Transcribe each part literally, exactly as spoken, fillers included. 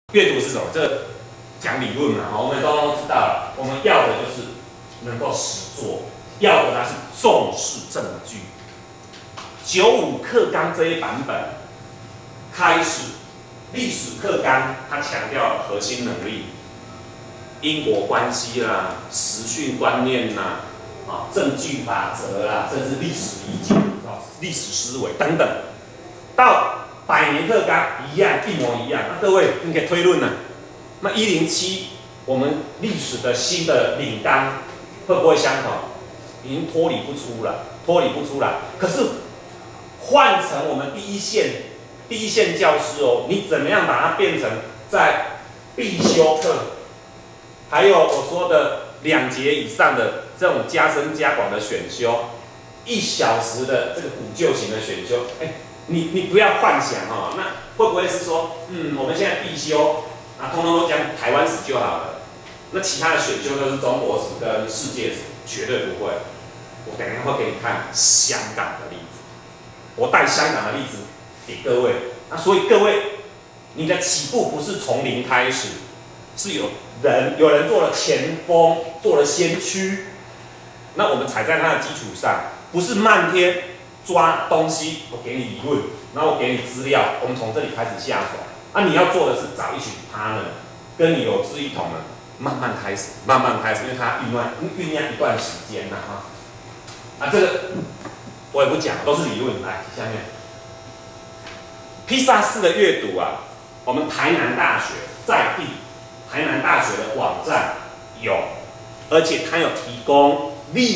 阅读是什么？这讲理论嘛，我们都知道了。我们要的就是能够实作，要的它是重视证据。九五课纲这一版本开始，历史课纲它强调了核心能力、因果关系啦、时序观念啦、啊证据法则啦，甚至历史理解、历史思维等等。到百年课纲一样，一模一样。那各位，你可以推论呢、啊？那一零七，我们历史的新的领纲会不会相同？已经脱离不出了，脱离不出来。可是换成我们第一线，第一线教师哦，你怎么样把它变成在必修课，还有我说的两节以上的这种加深加广的选修，一小时的这个补救型的选修，哎。你你不要幻想哦，那会不会是说，嗯，我们现在必修啊，通通都讲台湾史就好了，那其他的选修都是中国史跟世界史，绝对不会。我等一下会给你看香港的例子，我带香港的例子给各位。那所以各位，你的起步不是从零开始，是有人有人做了前锋，做了先驱，那我们踩在他的基础上，不是漫天。抓东西，我给你理论，然后我给你资料，我们从这里开始下手。啊，你要做的是找一群 partner， 跟你有志一同的，慢慢开始，慢慢开始，因为它酝酿酝酿一段时间呐哈。啊，这个我也不讲，都是理论。来，下面，披萨式的阅读啊，我们台南大学在地，台南大学的网站有，而且它有提供例。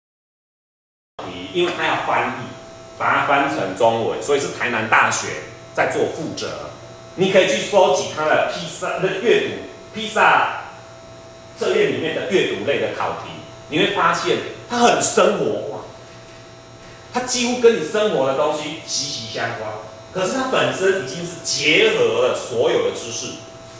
因为它要翻译，把它翻成中文，所以是台南大学在做负责。你可以去收集它的披萨的阅读，披萨测验里面的阅读类的考题，你会发现它很生活化，它几乎跟你生活的东西息息相关。可是它本身已经是结合了所有的知识。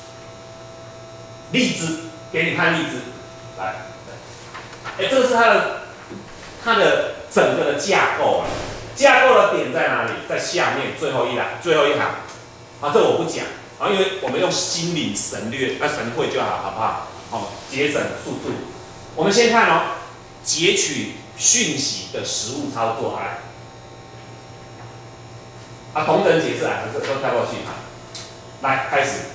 例子，给你看例子，来，哎，这个是它的它的。整个的架构啊，架构的点在哪里？在下面最后一栏，最后一行。啊，这我不讲啊，因为我们用心领神略，那神会就好，好不好？好、哦，节省速度。我们先看哦，截取讯息的实物操作来。啊，同等解释啊，这都跳过去啊。来，开始。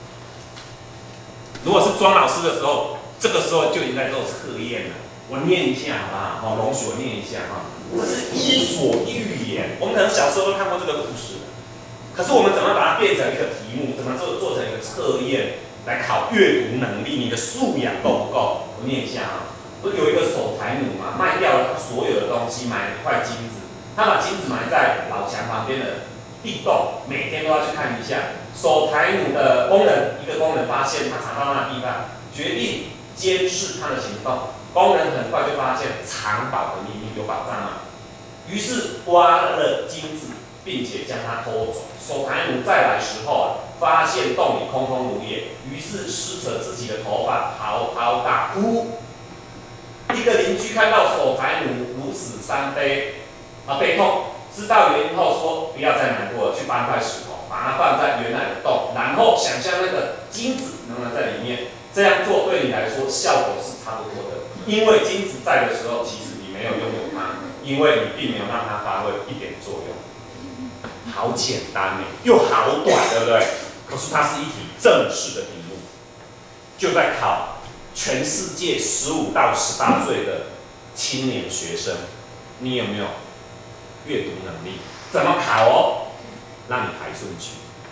如果是庄老师的时候，这个时候就已经在做测验了。我念一下好不好？好，容许我念一下哈。这是伊索寓言，我们可能小时候都看过这个故事，可是我们怎么把它变成一个题目？怎么做做成一个测验来考阅读能力？你的素养够不够？我念一下啊。不是有一个守财奴嘛，卖掉了所有的东西，买了一块金子，他把金子埋在老墙旁边的地洞，每天都要去看一下。守财奴的工人，一个工人发现他藏到那地方，决定监视他的行动。工人很快就发现藏宝的秘密有宝藏嘛，于是挖了金子，并且将它偷走。守财奴再来时候啊，发现洞里空空如也，于是撕扯自己的头发，嚎啕大哭。一个邻居看到守财奴如此伤悲啊悲痛，知道原因后说不要再难过了，去搬块石头，把它放在原来的洞，然后想象那个金子能不能在里面。这样做对你来说效果是差不多的。因为金子在的时候，其实你没有拥有它，因为你并没有让它发挥一点作用。好简单呢，又好短，对不对？可是它是一题正式的题目，就在考全世界十五到十八岁的青年学生，你有没有阅读能力？怎么考哦？让你排顺序，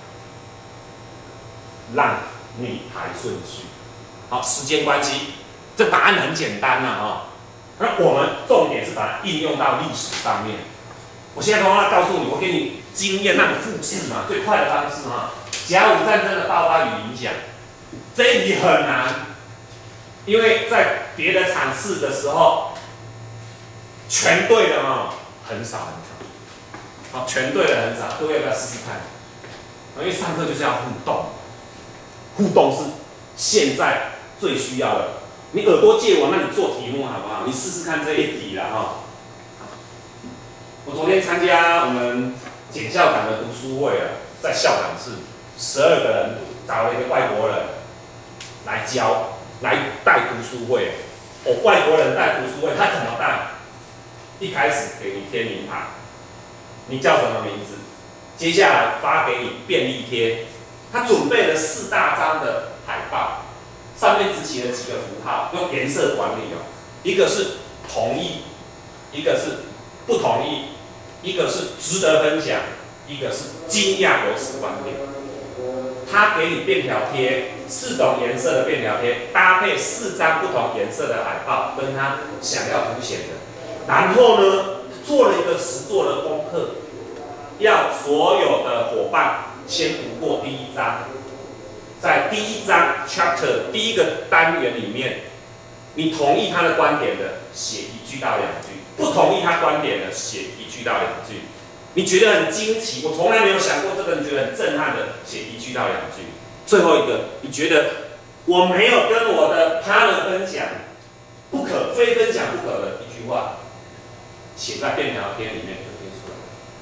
让你排顺序。好，时间关系。这答案很简单呐、啊，哈、哦。那我们重点是把它应用到历史上面。我现在通通告诉你，我给你经验让你复制嘛，最快的方式哈。甲午战争的爆发与影响，这一题很难，因为在别的场次的时候，全对的哈很少很少，好，全对的很少，各位要不要试试看？因为上课就是要互动，互动是现在最需要的。你耳朵借我，那你做题目好不好？你试试看这一题啦哈。我昨天参加我们简校长的读书会啊，在校长室，十二个人读， 找了一个外国人来教，来带读书会。哦，外国人带读书会，他怎么带？一开始给你贴名牌，你叫什么名字？接下来发给你便利贴，他准备了四大张的海报，上面只写了几个符号，用颜色管理哦。一个是同意，一个是不同意，一个是值得分享，一个是惊讶有此观点。他给你便条贴，四种颜色的便条贴，搭配四张不同颜色的海报，跟他想要凸显的。然后呢，做了一个实作的功课，要所有的伙伴先读过第一章，在第一章 chapter 第一个单元里面，你同意他的观点的，写一句到两句；不同意他观点的，写一句到两句。你觉得很惊奇，我从来没有想过这个，你觉得很震撼的，写一句到两句。最后一个，你觉得我没有跟我的 partner 分享，不可非分享不可的一句话，写在便条贴里面就贴出来。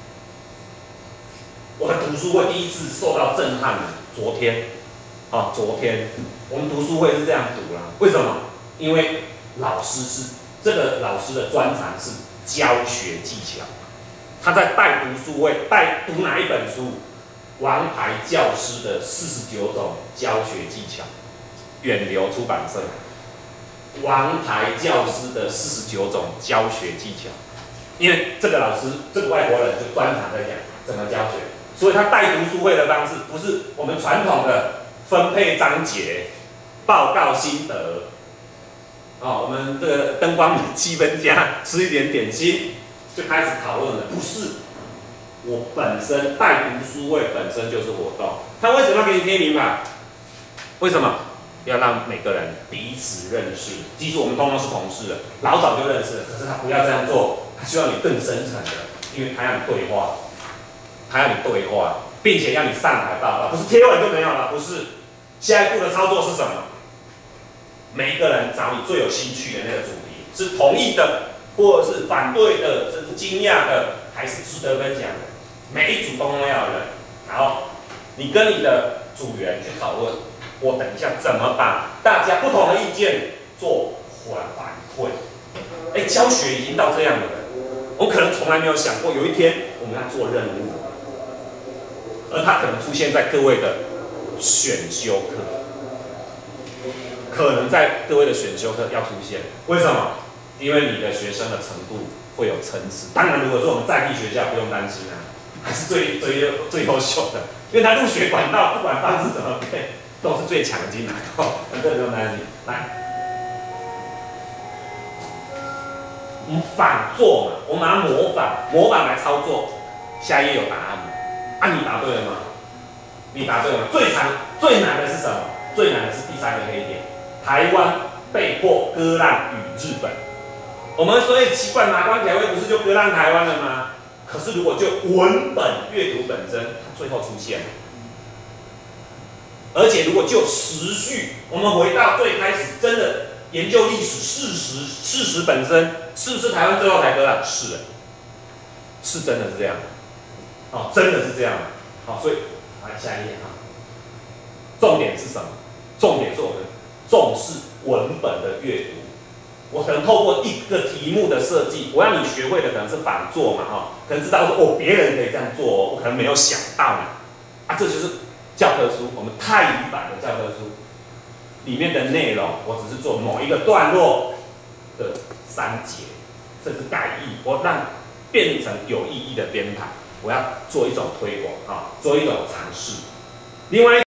我的读书会第一次受到震撼的，昨天，啊，昨天我们读书会是这样读啦。为什么？因为老师是这个老师的专长是教学技巧。他在带读书会，带读哪一本书？王牌教师的四十九种教学技巧，远流出版社。王牌教师的四十九种教学技巧，因为这个老师，这个外国人就专长在讲怎么教学，所以他带读书会的方式不是我们传统的分配章节、报告心得。哦，我们这个灯光气氛佳，吃一点点心。就开始讨论了，不是我本身带读书会本身就是活动，他为什么要给你贴名牌？为什么？要让每个人彼此认识。即使我们通通是同事了，老早就认识了，可是他不要这样做，他需要你更深层的，因为他要你对话，他要你对话，并且要你上台报告，不是贴完就没有了，不是。下一步的操作是什么？每一个人找你最有兴趣的那个主题，是同意的。或者是反对的，甚至惊讶的，还是值得分享的，每一组都要人。然后你跟你的组员去讨论，我等一下怎么把大家不同的意见做反馈。哎，教学已经到这样了，我可能从来没有想过有一天我们要做任务，而它可能出现在各位的选修课，可能在各位的选修课要出现。为什么？因为你的学生的程度会有层次。当然，如果说我们在地学校，不用担心啊，还是最最最优秀的，因为他入学管道不管方式怎么变，都是最强进来的，这个不用担心。来，我们仿做嘛，我们把它模仿，模仿来操作。下一页有答案吗？啊，你答对了吗？你答对了吗？最长最难的是什么？最难的是第三个黑点，台湾被迫割让与日本。我们所以奇怪，马关条约不是就割让台湾了吗？可是如果就文本阅读本身，它最后出现了。而且如果就时序，我们回到最开始，真的研究历史事实，事实本身是不是台湾最后才割让？是的，是真的是这样。哦，真的是这样。好，所以来下一页啊。重点是什么？重点是我们重视文本的阅读。我可能透过一个题目的设计，我让你学会的可能是仿作嘛，哈、哦，可能知道说哦，别人可以这样做哦，我可能没有想到呢，啊，这就是教科书，我们泰语版的教科书里面的内容，我只是做某一个段落的删节，甚至改译，我让变成有意义的编排，我要做一种推广啊，做一种尝试。另外。